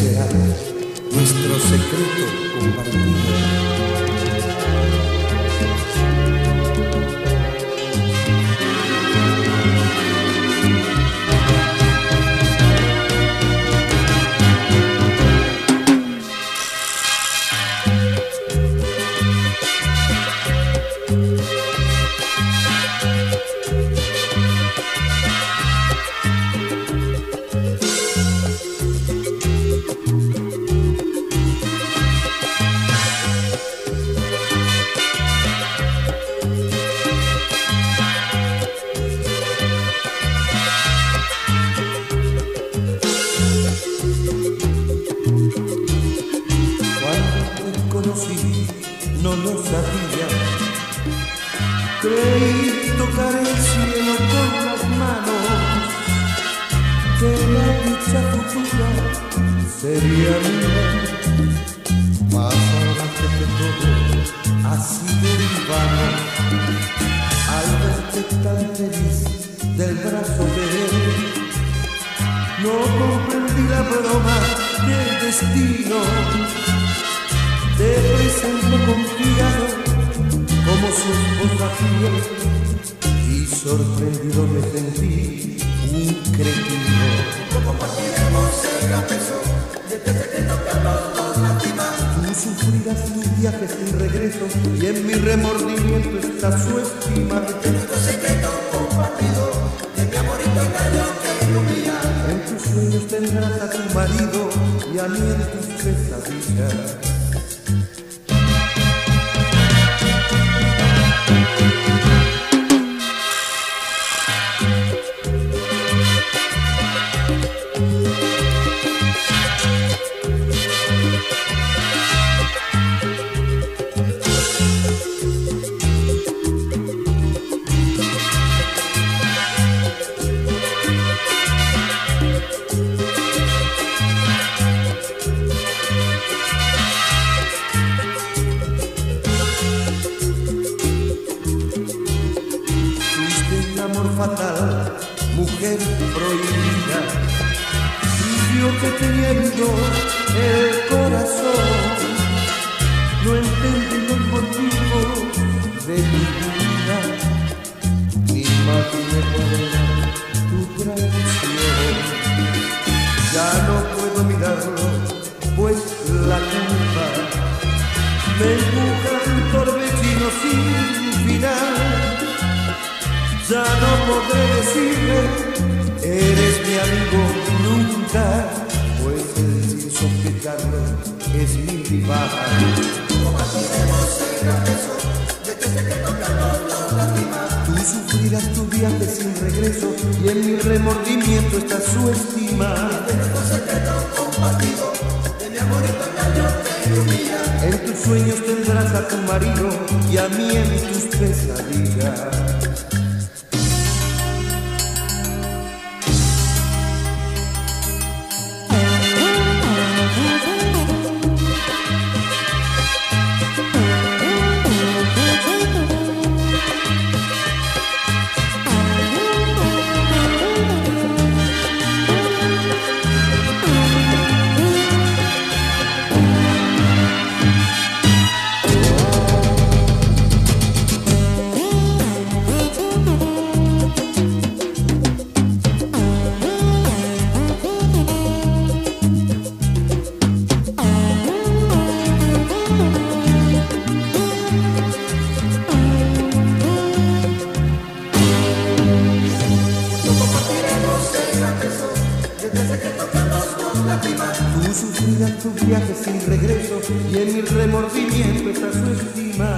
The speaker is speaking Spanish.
será nuestro secreto compartido. No lo sabía, creí tocar el cielo con las manos, que la dicha futura sería mía. Mas ahora sé que todo ha sido en vano, al verte tan feliz del brazo de él, no comprendí la broma del destino. Te presento confiado como su esposa fiel, y sorprendido me sentí un cretino. No compartiremos el gran peso de este secreto que a los dos lastima. Tú sufrirás un viaje sin regreso, y en mi remordimiento está su estima. De nuestro secreto compartido, de mi amorito engaño que ilumina. En tus sueños tendrás a tu marido, y a mí en tus pesadillas. Fatal, mujer prohibida, y yo que teniendo el corazón no entendí los motivos de mi vida, ni imaginé cuál era tu traición. Ya no puedo mirarlo, pues la culpa me empuja un torbellino sin final. Ya no podré decirle, eres mi amigo nunca, pues él sin sospecharlo es mi rival. Compartiremos el gran peso de este secreto que a los dos lastima. Tú sufrirás tu viaje sin regreso, y en mi remordimiento está su estima. De nuestro secreto compartido, de mi amorito engaño que ilumina. En tus sueños tendrás a tu marido, y a mí en tus pesadillas. Tú sufrirás tu viaje sin regreso, y en mi remordimiento está su estima.